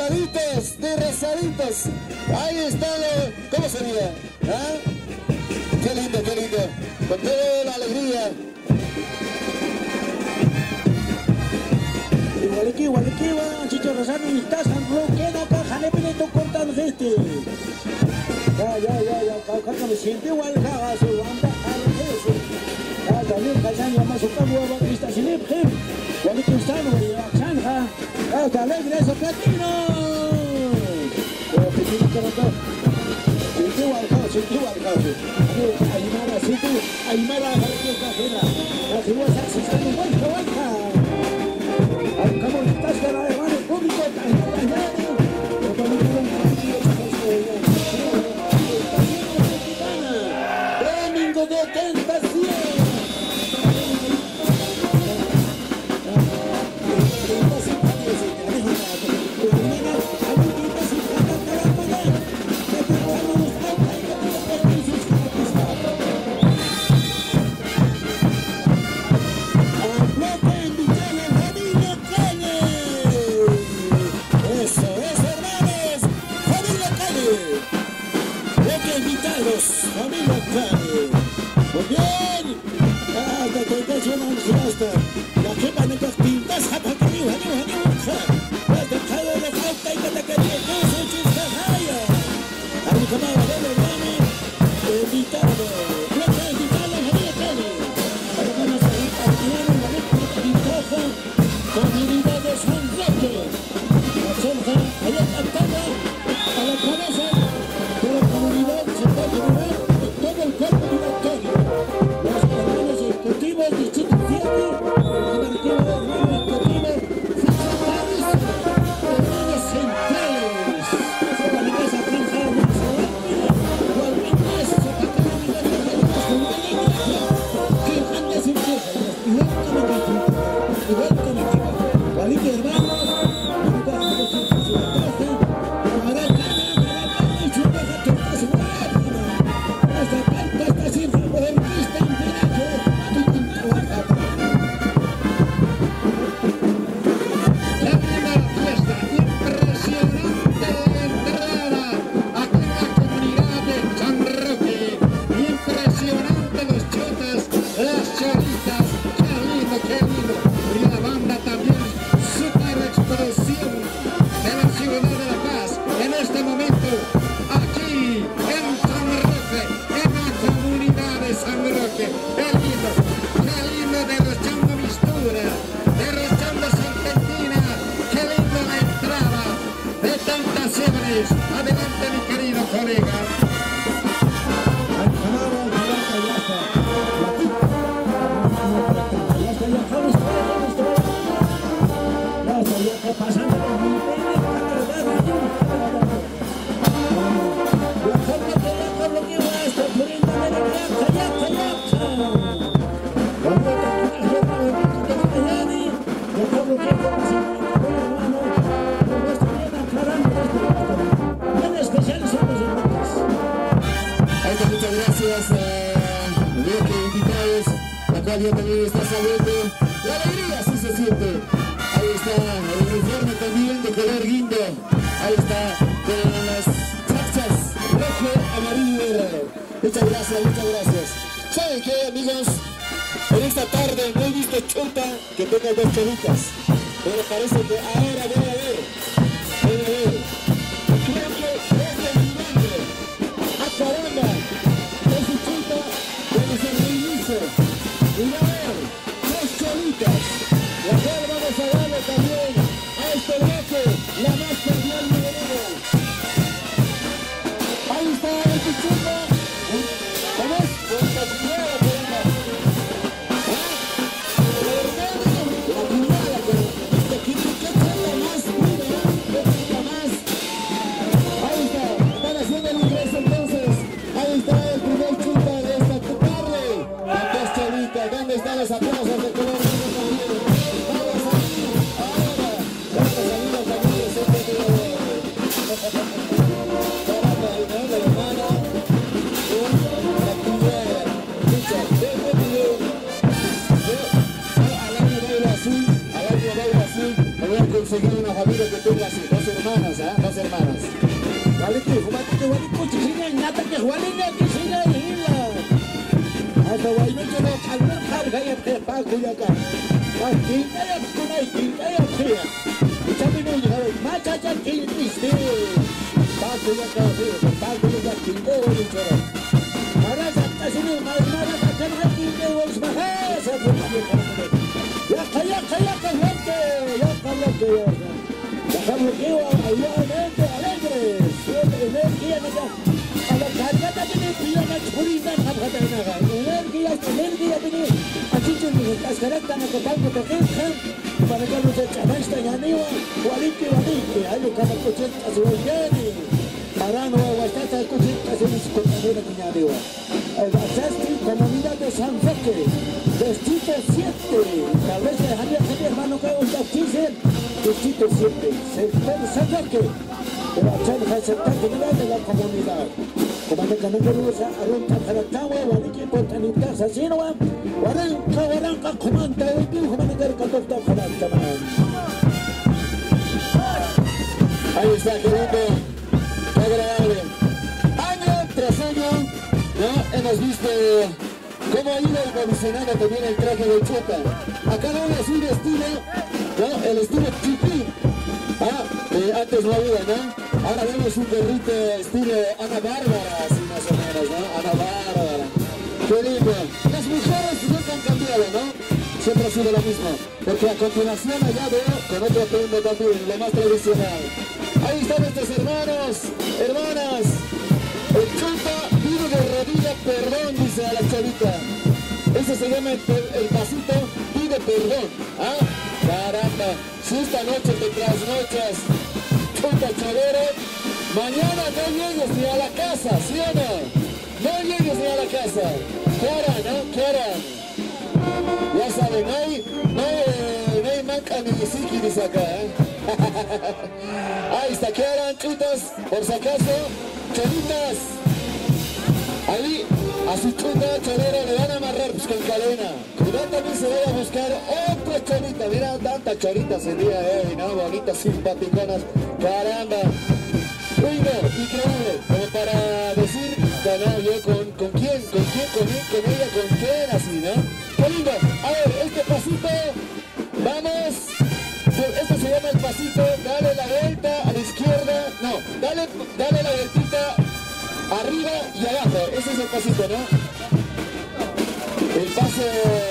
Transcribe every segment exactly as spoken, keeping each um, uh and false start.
rosaditos, de rosaditos. Ahí está, lo, ¿cómo sería? ¿Ah? Qué lindo, qué lindo. Con toda la alegría. Igualiki, igualiki, va, Chicho Rosano y Tazan, no queda acá, jale Pineto cortando este. Ya, ya, ya, ya, acá me siente igual, jaga, su banda, eso. Ya, también, Kazan, llama su cabo, va, Crista Silip, Jim. Igualiki, Ustano, y Axanja. Ya, está alegre, eso, platino. Pero, Platino, que no todo. Siente igual, jaga, siente igual, jaga. Aymara, siente, Aymara, jaga, que está ajena. La figura se hace, igual, igual, como estás de la hermana público, domingo de tentación. Familia Cali. Muy bien. Hasta tentación entusiasta. La que van a las pintas, japa que arriba, arriba, arriba. Has dejado de falta y que te quería que se chista raya. A mi camarada de los manos, invitado. No te invitado, familia Cali. Ahora vamos a ir a tirar un momento de pintaja. Comunidad de San Roque. La sonja, allá cantada, a la cabeza de la comunidad se va a llevar todo el cuerpo directorio. Los hermanos ejecutivos, distrito siete, el archivo de hermanos ejecutivos, funcionarios, hermanos centrales. Para que esa franja no se vaya, igualmente eso para que la vida de los comunidades que antes empieza, igual que me dijo, igual que me dijo, igualito hermanos, adelante mi querido colega. Ya también está saliendo, la alegría sí se siente. Ahí está el uniforme también de color guindo. Ahí está con las chachas rojo, amarillo y verde. Muchas gracias, muchas gracias. ¿Saben qué, amigos? En esta tarde no he visto chota que tenga dos cholitas, pero parece que ahora voy a ver. Voy a ver. Creo que es de mi nombre. ¡Ah, caramba! Es su chota de San Luis. Y a ver, tres cholitas, la cual vamos a darle también a este bloque, la más cordial bienvenida. Ahí está el pichuco, ¿cómo es? Con la cuñada por acá. La hermana, la cuñada, pero que es la más pura, es la más. Ahí está, están haciendo el ingreso entonces, ahí está el primer chuta de esta tarde. ¿Dónde están los aplausos de color? Vamos a ir ahora. Vamos a ir a salir, siempre hermanas, ¿ah? Dos hermanas. Waliki, Jumatiki, Waliku, Chichina, Nata, que Juanina, que China, Hila. Hasta Guaynocho no calma, carga y paco y acá. Quinta y Abscuna y Quinta y Abscuna. Y Chamino y Javi, Macha, Quinta y Steve. Paco y acá, Paco y acá, Quinta y Choro. Ahora Santa Sinu, Marimara, Santa Quinta y Wolfsmaja, se fue ya calla, calla, caliente, ya caliente, ya caliente, ayudamente, alegre, siempre energía, a la cargata tiene pila más purita, energía, energía, tiene, así que las caractas no tocan con toqueja, para que los echavasta y anima, guarique, guarique, hay un cada cocheta, se va a Marano, Aguastata, Cocheta, se dice con la buena cuñadera. El Basasti, comunidad de San Roque, Distrito siete, tal vez dejaría que mi hermano que os bautice, Distrito siete, sector San Roque, de la Chanja Sectorial de la comunidad. Comandante Canacarusa, Arunta Caracagua, Guarique, Portanita, Sasinoa, Guaranca, Guaranca, Comanda, el Dijo Managar, Catofta, Carantaman. Ahí está, qué lindo. Qué agradable. Año tras año, ¿no? Hemos visto cómo ha ido evolucionando también el traje del Chota. A cada uno su estilo, ¿no? El estilo chipín. Ah, eh, antes no había, ¿no? Ahora vemos un perrito estilo Ana Bárbara, así más o menos, ¿no? Ana Bárbara. Qué lindo. Las mujeres nunca han cambiado, ¿no? Siempre ha sido lo mismo. Porque a continuación allá veo con otro atuendo también, lo más tradicional. Ahí están nuestros hermanos, hermanas. El Chota pide de rodilla perdón, dice a la chavita. Ese se llama el, el pasito, pide perdón. ¿Ah? Caramba, si esta noche te trasnochas, Chota chavero, mañana no llegues ni a la casa, ¿sí o no? No llegues ni a la casa. ¿Qué harán, no? ¿Qué harán? Ya saben, no hay, no hay, no hay manca ni siki ni saca, ¿eh? Ahí está, ¿qué harán, chutas? Por si acaso, choritas. Ahí, a su chuta cholera le van a amarrar pues, con cadena. Cuidado también se vaya a buscar otra chorita. Mira, tantas choritas el día de hoy, ¿no? Bonitas, simpaticonas. Caramba. Uy, no, increíble. Como para decir, no, yo con, con quién, con quién, con él, con ella, con quién, así, ¿no? Qué lindo. A ver, este pasito, vamos. Esto se llama el pasito, dale la vuelta a la izquierda, no, dale, dale la vueltita arriba y abajo, ese es el pasito, ¿no? El paso,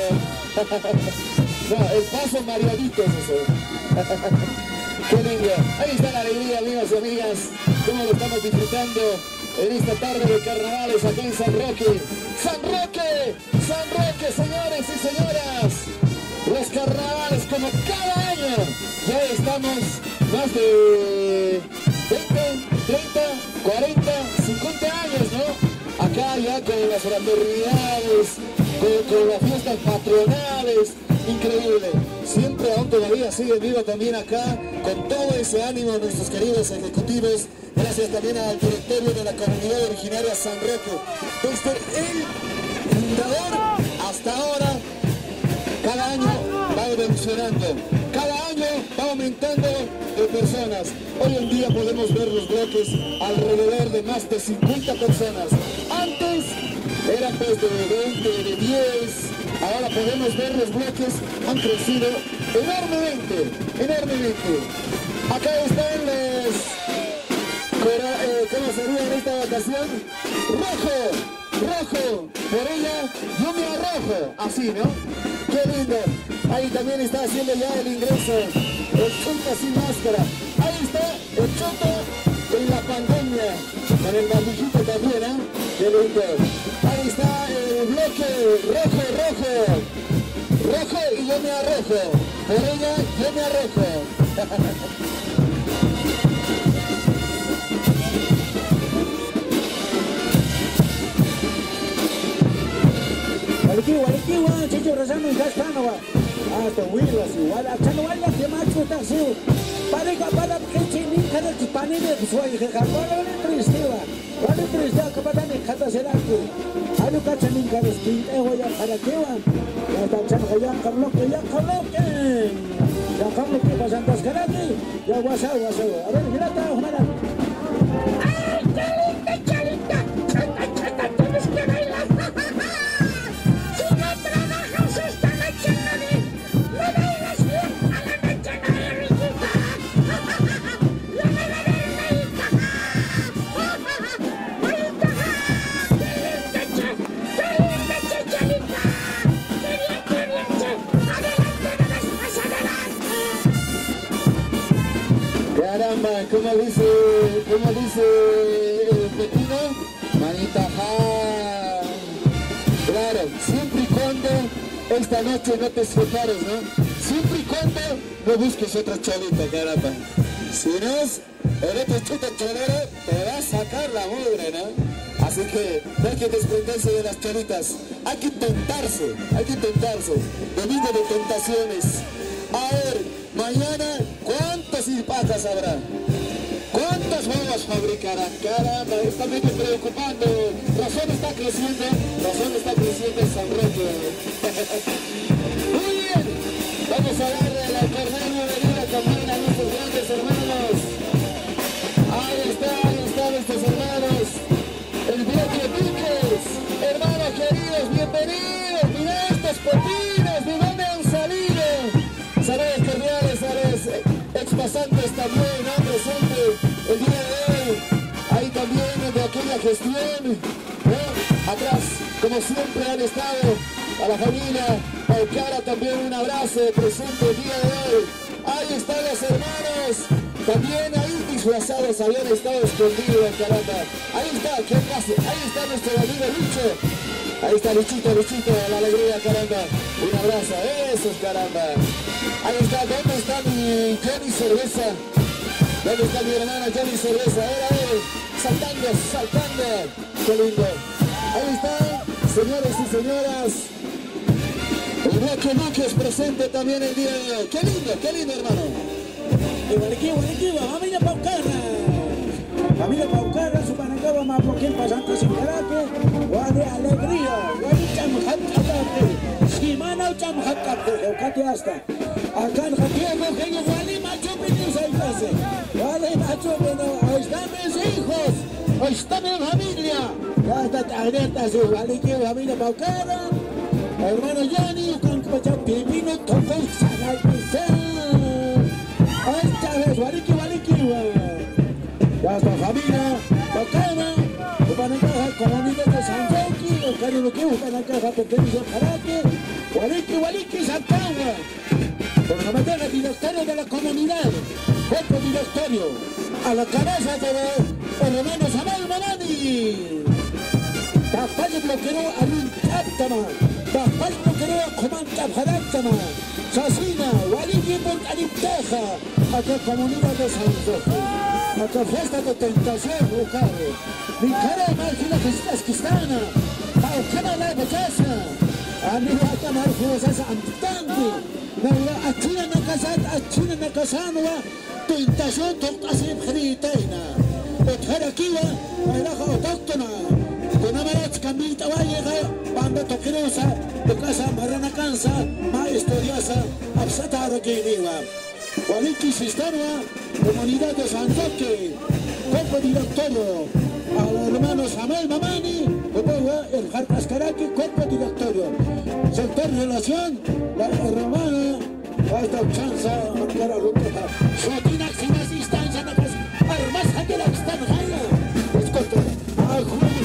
no, el paso mareadito es eso. Qué lindo, ahí está la alegría, amigos y amigas, cómo lo estamos disfrutando en esta tarde de carnavales aquí en San Roque. ¡San Roque! ¡San Roque, señores y señoras! Los carnavales como cada año, ya estamos más de veinte, treinta, cuarenta, cincuenta años, ¿no? Acá ya con las fraternidades, con, con las fiestas patronales, increíble. Siempre aún todavía sigue vivo también acá, con todo ese ánimo nuestros queridos ejecutivos. Gracias también al directorio de la comunidad originaria San Roque. Desde el fundador hasta ahora, cada año va evolucionando, cada año va aumentando de personas. Hoy en día podemos ver los bloques alrededor de más de cincuenta personas. Antes eran pues de veinte, de diez, ahora podemos ver los bloques han crecido enormemente, enormemente. Acá están los, eh, ¿cómo sería en esta ocasión? Rojo, rojo, por ella yo me arrojo, así, ¿no? Qué lindo. Ahí también está haciendo ya el ingreso el Chota sin máscara. Ahí está el Chota en la pandemia, con el barbijito también, ¿eh? Qué lindo. Ahí está el bloque rojo, rojo, rojo y yo me arrojo. Por ella yo me arrojo. Walikiwa, walikiwa, chicho rezano y gastano. Hasta huilas igual, a chanuala que macho está así. Para que para que chinin cada panine suay que carbono le tristiva. Vale tristiva que para ni cada será que. Alu ka chanin cada skin eh voy a para que van. Ya está chan ya carlo que ya carlo que. Ya carlo que pasan das caraki. Ya guasa, guasa. A ver, girata, Juana. ¡Ay, Chalita, Chalita! ¡Chata, chata, tienes que bailar! Si no trabajas esta noche, mami, no bailas bien a la noche, no hay riquita. ¡Ya me va a ver, Mayita! ¡Mayita! ¡Qué linda, che! ¡Qué linda, che, Chalita! ¡Qué bien, qué bien, che! ¡Adelante, nomás, más adelante! Caramba, ¿cómo dice, cómo dice el Pepino? Manita, ja. Claro, siempre y cuando esta noche no te separes, ¿no? Siempre y cuando no busques otra chavita, caramba. Si no, el otro chuta cholero te va a sacar la mugre, ¿no? Así que no hay que desprenderse de las chavitas. Hay que tentarse, hay que tentarse. Domingo de tentaciones. A ver, mañana, ¿cuántas hipacas habrá? ¿Cuántas bombas fabricarán? Caramba, está medio preocupando. Razón está creciendo, razón está creciendo en San Roque. Muy bien, vamos a darle la cordial bienvenida también a nuestros grandes hermanos. Ahí está, ahí están nuestros hermanos. El bloque Piques, hermanos queridos, bienvenidos. Mira estos pepinos, ¿de dónde han salido? Saludos cordiales a los expasantes también, ¿no? Presentes el día de hoy. Ahí también de aquella gestión, ¿no? Atrás, como siempre han estado, a la familia Paucara también un abrazo presente el día de hoy. Ahí están los hermanos, también ahí disfrazados, habían estado escondidos, caramba. Ahí está, ¿qué pasa? Ahí está nuestro amigo Lucho. Ahí está Luchito, Luchito, la alegría, caramba. Un abrazo, eso es caramba. Ahí está, ¿dónde está mi Johnny Cerveza? ¿Dónde está mi hermana Johnny Cerveza? Era él, saltando, saltando. Qué lindo. Ahí están, señores y señoras. El bloque Luques presente también el día de hoy. Qué lindo, qué lindo, hermano. Igualiqui, igualiqui, familia Paucara. Familia Paucara, su panacaba más por quien pasante sin caraque. Guade alegría, guade chamjacate. Simana chamjacate, eucate hasta. Acá en Jatiego, que yo guade macho pedido seis veces. Guade macho pedido, ahí están mis hijos. Ahí está mi familia. Ya está tarjeta, su igualiqui, familia Paucara. Hermano Johnny, con que pepino, toco y salai esta vez, Waliki, Waliki, ya está familia, Paucara, van a encajar comunidad de San Joaquín, los caribequeos van a encajar pequeños de Jaraque, Waliki, Waliki, Santagua, por la materia directorio de la comunidad, cuerpo directorio, a la cabeza de los hermanos Amal Mamani, Tapay bloqueó a un Taptama, Tapay bloqueó a Comanta Jaraktama, Sasina, Waliki por Anipteja, a la comunidad de San Joaquín, a la fiesta de tentación, Ucare, mi cara imagina que estás cristana, a Ucana la belleza, a mi vata marfuosa antitante, a China na casat, a China na casanua, tentación tocase friteina, Otjarakiwa, a la autóctona, con amaret camita va a llegar, banda toquerosa, de casa marana cansa, maestudiosa, absata requeriva. Waliki Sistema, Comunidad de San Roque, cuerpo directorio, a los hermanos Amel Mamani, el Jarcascaraki, cuerpo directorio, sector relación, la hermana, hasta chanza, para ruta, Sotina, sin asistencia, no pasa, armas, a que la están jala, escolta, a Juan,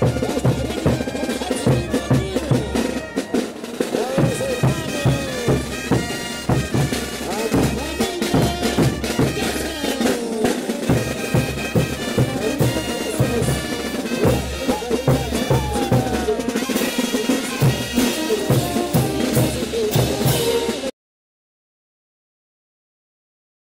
Ya está